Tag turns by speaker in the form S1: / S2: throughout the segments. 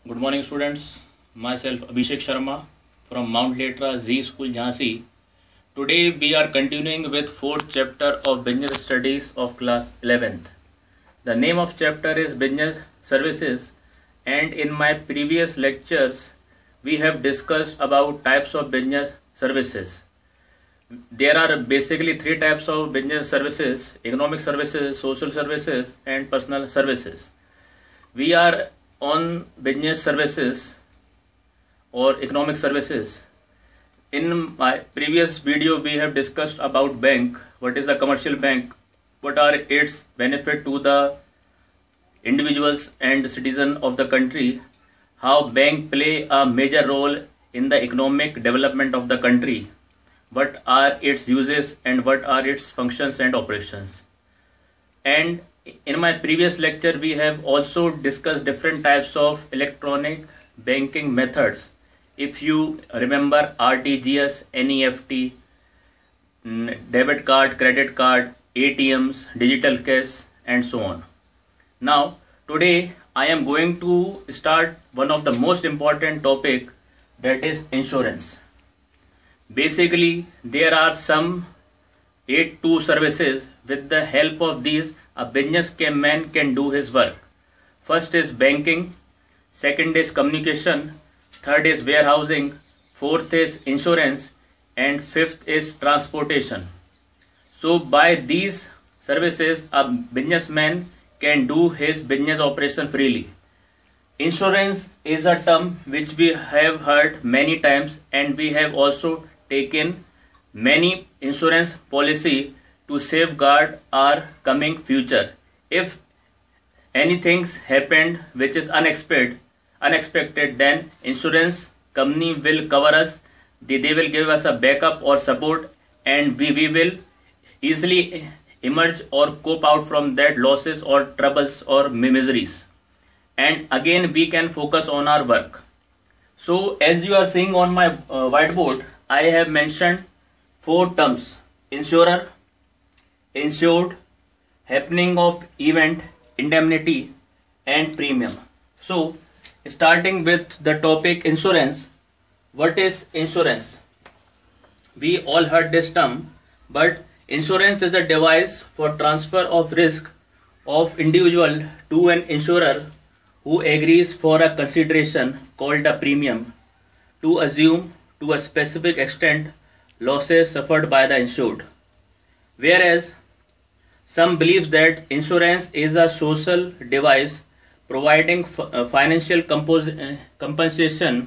S1: Good morning, students. Myself Abhishek Sharma from Mount Letra Z School, Jhansi. Today we are continuing with fourth chapter of Business Studies of class 11th. The name of chapter is Business Services, and in my previous lectures we have discussed about types of business services. There are basically three types of business services: economic services, social services, and personal services. We are on business services or economic services. In my previous video we have discussed about bank, what is a commercial bank, what are its benefit to the individuals and citizen of the country, how bank play a major role in the economic development of the country, what are its uses and what are its functions and operations. And in my previous lecture we have also discussed different types of electronic banking methods. If you remember, RTGS, NEFT, debit card, credit card, ATMs, digital cash, and so on. Now today I am going to start one of the most important topic, that is insurance. Basically there are some 8 services. With the help of these a businessman can do his work. First is banking, second is communication, third is warehousing, fourth is insurance, and fifth is transportation. So by these services a businessman can do his business operation freely. Insurance is a term which we have heard many times, and we have also taken many insurance policy to safeguard our coming future. If anything's happened which is unexpected, then insurance company will cover us. They will give us a backup or support, and we will easily emerge or cope out from that losses or troubles or miseries. And again we can focus on our work. So as you are seeing on my whiteboard, I have mentioned 4 terms: insurer, insured, happening of event, indemnity, and premium. So starting with the topic insurance. What is insurance? We all heard this term, but insurance is a device for transfer of risk of individual to an insurer who agrees for a consideration called a premium to assume to a specific extent losses suffered by the insured. Whereas some believes that insurance is a social device providing financial compensation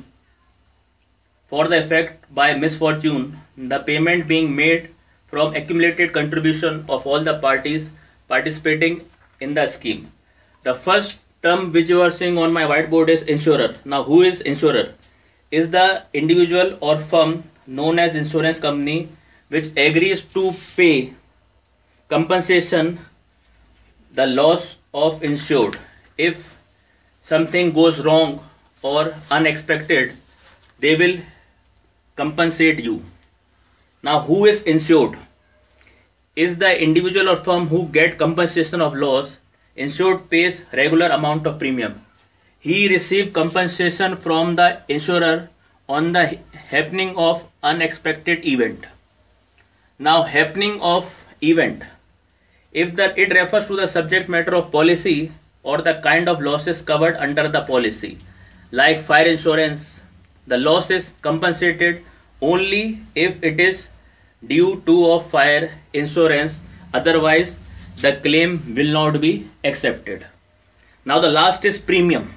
S1: for the effect by misfortune, the payment being made from accumulated contribution of all the parties participating in the scheme. The first term which you are seeing on my whiteboard is insurer. Now who is insurer? Is the individual or firm known as insurance company which agrees to pay compensation the loss of insured. If something goes wrong or unexpected, they will compensate you. Now who is insured? Is the individual or firm who get compensation of loss. Insured pays regular amount of premium. He receive compensation from the insurer on the happening of unexpected event. Now happening of event, if it refers to the subject matter of policy or the kind of losses covered under the policy, like fire insurance, the loss is compensated only if it is due to of fire insurance, otherwise the claim will not be accepted. Now the last is premium.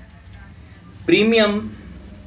S1: Premium,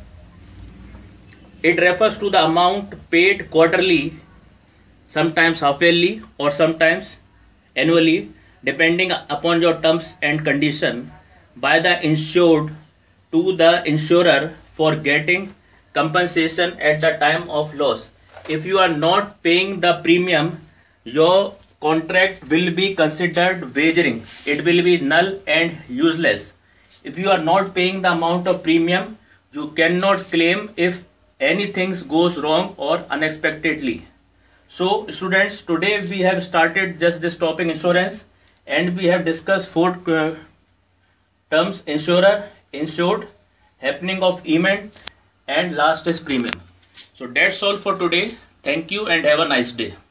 S1: it refers to the amount paid quarterly, sometimes half yearly or sometimes annually, depending upon your terms and condition, by the insured to the insurer for getting compensation at the time of loss. If you are not paying the premium, your contract will be considered wagering. It will be null and useless. If you are not paying the amount of premium, you cannot claim if anything goes wrong or unexpectedly. So students, today we have started just this topic insurance, and we have discussed 4 terms: insurer, insured, happening of event, and last is premium. So that's all for today. Thank you and have a nice day.